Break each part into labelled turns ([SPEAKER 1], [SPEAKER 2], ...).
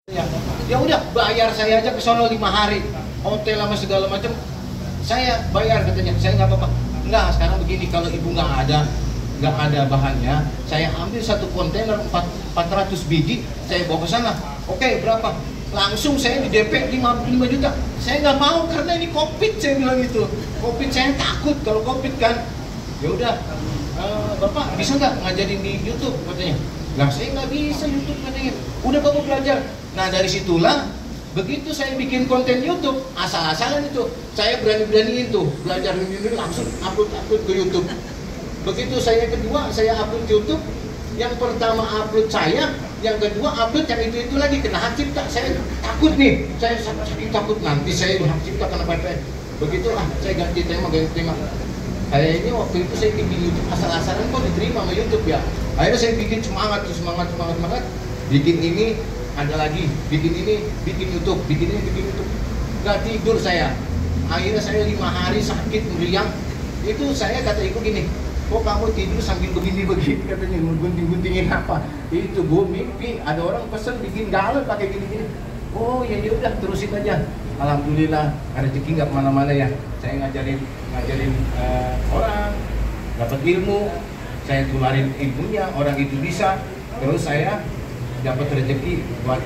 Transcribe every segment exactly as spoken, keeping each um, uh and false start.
[SPEAKER 1] Ya, ya udah bayar saya aja ke sono lima hari, hotel sama segala macam, saya bayar katanya. Saya nggak apa-apa. Enggak, sekarang begini, kalau ibu nggak ada nggak ada bahannya, saya ambil satu kontainer empat ratus biji, saya bawa ke sana. Oke, berapa? Langsung saya di D P lima juta. Saya nggak mau karena ini COVID, saya bilang gitu. COVID saya takut kalau COVID kan. Ya udah, uh, Bapak bisa nggak ngajarin di YouTube katanya. Lah saya nggak bisa YouTube katanya. Udah Bapak belajar. Nah dari situlah begitu saya bikin konten YouTube asal-asalan itu, saya berani-beraniin tuh belajar ini langsung upload-upload ke YouTube. Begitu saya kedua saya upload YouTube, yang pertama upload saya, yang kedua upload yang itu itu lagi kena hak cipta. Saya takut nih, saya saking takut nanti saya hak cipta kena P P N. Begitu ah saya ganti tema ganti tema. Kayak ini waktu itu saya bikin YouTube asal-asalan kok diterima sama YouTube ya. Akhirnya saya bikin semangat semangat semangat semangat, bikin ini ada lagi, bikin ini, bikin YouTube, bikin ini, bikin YouTube. Gak tidur saya. Akhirnya saya lima hari sakit, meriang. Itu saya kata ibu gini, kok kamu tidur sambil begini-begini katanya, gunting-guntingin apa? Itu bu, mimpi. Ada orang pesen bikin galon pakai gini-gini. Oh ya udah terusin aja. Alhamdulillah rezeki nggak kemana-mana ya. Saya ngajarin ngajarin uh, orang, dapat ilmu. Saya tularin ilmunya, orang itu bisa. Terus saya dapat rezeki buat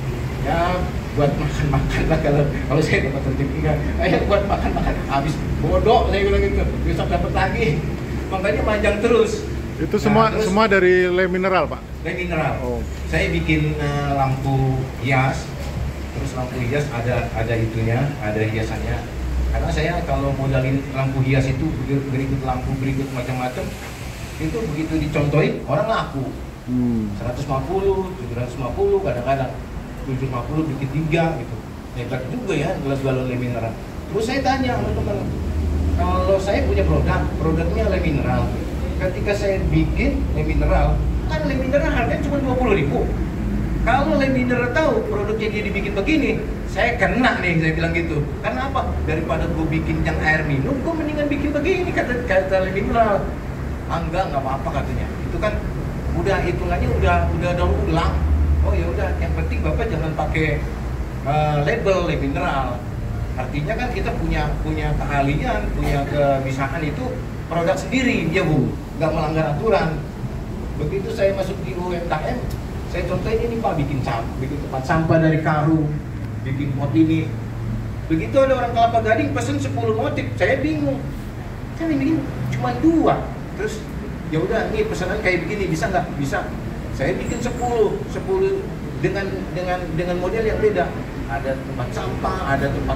[SPEAKER 1] ya buat makan-makan lah. Kalau kalau saya dapat rezeki kan, ayo buat makan-makan. Habis bodoh saya bilang gitu, besok dapat lagi. Makanya panjang terus.
[SPEAKER 2] Itu semua nah, terus, semua dari Le Mineral Pak?
[SPEAKER 1] Le Mineral.
[SPEAKER 2] Oh.
[SPEAKER 1] Saya bikin uh, lampu hias, terus lampu hias ada ada itunya, ada hiasannya. Karena saya kalau modalin lampu hias itu berikut lampu berikut macam-macam, itu begitu dicontohin orang laku. Hmm. seratus lima puluh, tujuh ratus lima puluh, kadang-kadang tujuh ratus lima puluh bikin tiga gitu. Hebat juga ya gelas galon Le Mineral. Terus saya tanya sama teman, kalau saya punya produk, produknya Le Mineral. Ketika saya bikin Le Mineral, kan Le Mineral harganya cuma dua puluh ribu. Kalau Le Mineral tahu produknya dia dibikin begini, saya kena nih, saya bilang gitu. Karena apa? Daripada gue bikin yang air minum, gue mendingan bikin begini, kata kata Le Mineral. Ah, enggak, enggak apa-apa katanya. Itu kan udah hitungannya udah udah daur ulang. Oh ya udah, yang penting Bapak jangan pakai uh, label Le Mineral. Artinya kan kita punya punya keahlian, punya kebisaan itu produk sendiri ya Bu, nggak melanggar aturan. Begitu saya masuk di U M K M, saya contohin ini Pak, bikin sampah, bikin tempat sampah dari karung, bikin pot ini. Begitu ada orang Kelapa Gading pesen sepuluh motif, saya bingung. Kan ini cuma dua. Terus ya udah nih pesanan kayak begini bisa nggak? Bisa. Saya bikin sepuluh dengan dengan dengan model yang beda. Ada tempat sampah, ada tempat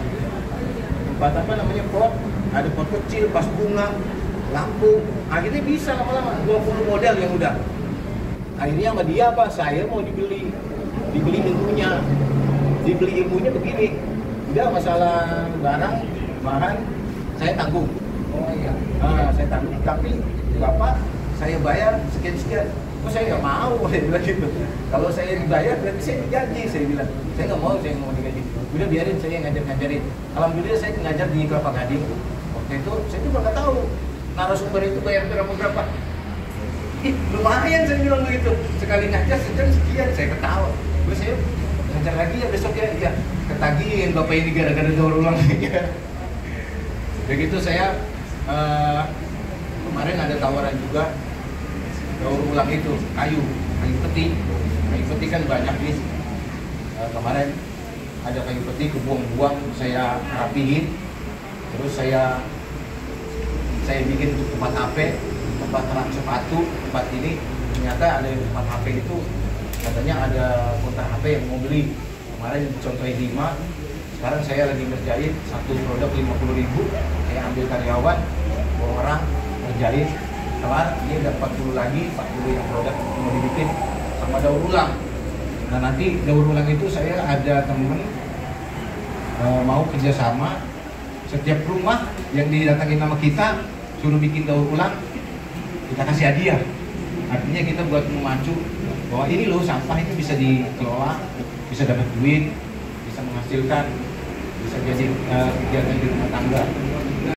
[SPEAKER 1] tempat apa namanya pot, ada pot kecil, pas bunga, lampu. Akhirnya bisa lama-lama dua puluh model yang udah. Akhirnya sama dia apa? Saya mau dibeli, dibeli ilmunya, dibeli ilmunya begini. Udah masalah barang, bahan, saya tanggung. Oh iya, ah, saya tanggung. Tapi Bapak, saya bayar sekian-sekian. Kok saya nggak mau, saya bilang gitu. Kalau saya dibayar, berarti saya digaji, saya bilang. Saya nggak mau, saya nggak mau digaji. Udah biarin saya ngajar-ngajarin. Alhamdulillah saya ngajar di Kelapa Gading. Waktu itu, saya juga nggak tahu narasumber itu bayar berapa berapa. Ih, lumayan saya bilang begitu. Sekali ngajar sejam sekian, saya ketawa. Terus saya ngajar lagi ya besok ya, iya. Ketagihin Bapak ini gara-gara daur ulang aja. Begitu saya uh, kemarin ada tawaran juga daur ulang itu kayu, kayu peti, kayu peti kan banyak nih. Uh, kemarin ada kayu peti kebuang-buang, saya rapihin, terus saya saya bikin tempat H P, tempat rak sepatu, tempat ini. Ternyata ada yang tempat H P itu katanya ada konter H P yang mau beli. Kemarin contohin lima, sekarang saya lagi ngerjain satu produk lima puluh ribu, saya ambil karyawan, dua orang ngerjain, kelar, dia udah empat puluh lagi, empat puluh yang produk mau dibikin sama daur ulang. Nah nanti daur ulang itu saya ada temen e, mau kerjasama, setiap rumah yang didatangin nama kita suruh bikin daur ulang, kita kasih hadiah. Artinya kita buat memacu bahwa ini loh sampah ini bisa dikelola, bisa dapat duit, bisa menghasilkan, bisa jadi uh, kegiatan di rumah tangga.